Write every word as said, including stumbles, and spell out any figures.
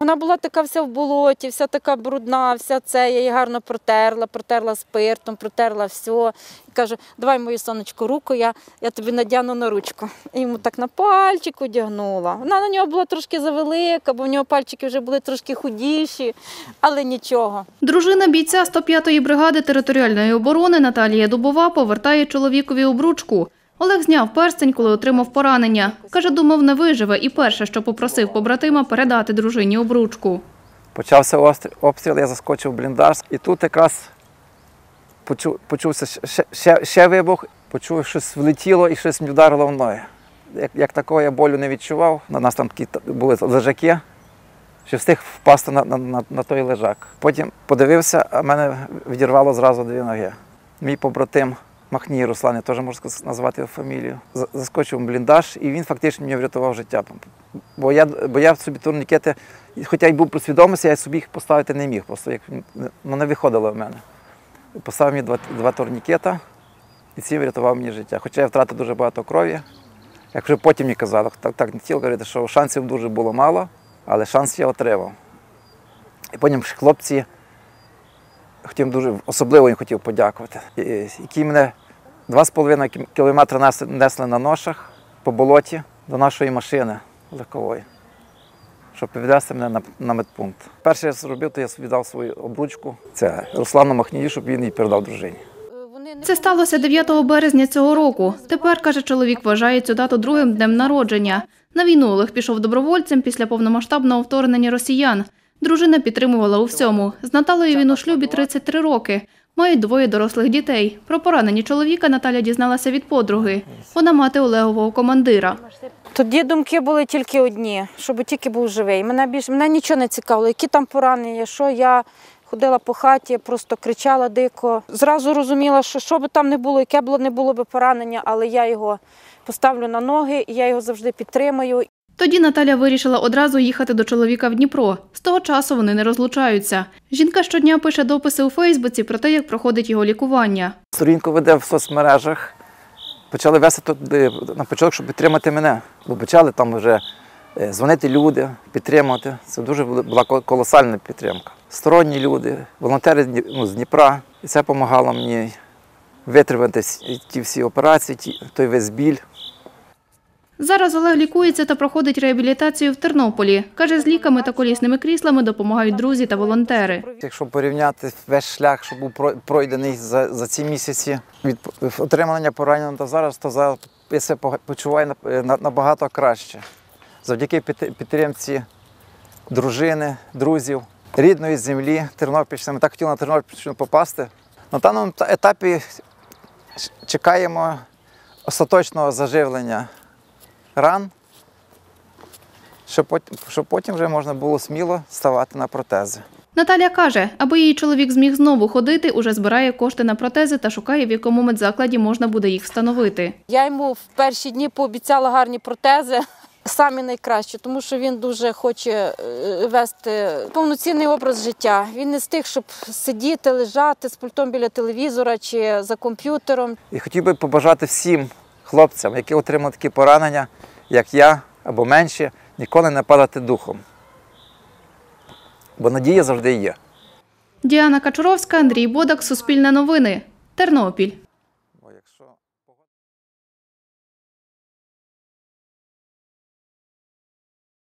Вона була така вся в болоті, вся така брудна, вся це, я її гарно протерла, протерла спиртом, протерла все. І кажу, давай мою сонечку руку, я, я тобі надягну на ручку. І йому так на пальчик одягнула. Вона на нього була трошки завелика, бо в нього пальчики вже були трошки худіші, але нічого. Дружина бійця сто п'ятої бригади територіальної оборони Наталія Дубова повертає чоловікові обручку. Олег зняв перстень, коли отримав поранення. Каже, думав, не виживе, і перше, що попросив побратима, передати дружині обручку. Почався обстріл, я заскочив в бліндаж, і тут якраз почув, почувся ще, ще, ще вибух, почув, щось влетіло і щось мені вдарило в ноги. Як, як такого я болю не відчував, у нас там такі були лежаки, що встиг впасти на, на, на той лежак. Потім подивився, а мене відірвало зразу дві ноги. Мій побратим Махній Руслан, я теж можу назвати його фамілію, заскочив в бліндаж, і він фактично мені врятував життя. Бо я, бо я собі турнікети, хоча й був при свідомості, я собі їх поставити не міг, просто як, ну, не виходило в мене. Поставив мені два, два турнікета, і ці врятував мені життя. Хоча я втратив дуже багато крові. Як вже потім мені казали, так, так не хотів говорити, що шансів дуже було мало, але шанс я отримав. І потім хлопці, хотів дуже, особливо їм хотів подякувати, які мене два з половиною кілометри несли на ношах по болоті до нашої машини легкової, щоб підвезти мене на, на медпункт. Перше я зробив, то я віддав свою обручку. Це Руслану Махнію, щоб він її передав дружині. Це сталося дев'ятого березня цього року. Тепер, каже чоловік, вважає цю дату другим днем народження. На війну Олег пішов добровольцем після повномасштабного вторгнення росіян. Дружина підтримувала у всьому. З Наталею він у шлюбі тридцять три роки. Мають двоє дорослих дітей. Про поранення чоловіка Наталя дізналася від подруги. Вона мати Олегового командира. Тоді думки були тільки одні, щоб тільки був живий. Мене, більш, мене нічого не цікавило, які там поранення, що я ходила по хаті, просто кричала дико. Зразу розуміла, що що би там не було, яке б не було б поранення, але я його поставлю на ноги і я його завжди підтримаю. Тоді Наталя вирішила одразу їхати до чоловіка в Дніпро. З того часу вони не розлучаються. Жінка щодня пише дописи у Фейсбуці про те, як проходить його лікування. Сторінку веде в соцмережах. Почали вести туди на початок, щоб підтримати мене. Бо почали там вже дзвонити люди, підтримувати. Це дуже була колосальна підтримка. Сторонні люди, волонтери, ну, з Дніпра. І це допомагало мені витримати ті всі операції, ті, той весь біль. Зараз Олег лікується та проходить реабілітацію в Тернополі. Каже, з ліками та колісними кріслами допомагають друзі та волонтери. Якщо порівняти весь шлях, що був пройдений за, за ці місяці, від отримання поранення до зараз, то зараз я себе почуваю набагато краще. Завдяки підтримці дружини, друзів, рідної землі, Тернопільщини. Ми так хотіли на Тернопільщину попасти. На даному етапі чекаємо остаточного заживлення ран, щоб потім, щоб потім вже можна було сміло ставати на протези. Наталя каже, аби її чоловік зміг знову ходити, уже збирає кошти на протези та шукає, в якому медзакладі можна буде їх встановити. Я йому в перші дні пообіцяла гарні протези, самі найкращі, тому що він дуже хоче вести повноцінний образ життя. Він не з тих, щоб сидіти, лежати з пультом біля телевізора чи за комп'ютером. І хотів би побажати всім хлопцям, які отримали такі поранення, як я, або менші, ніколи не падати духом. Бо надія завжди є. Діана Качуровська, Андрій Бодак, Суспільне новини, Тернопіль.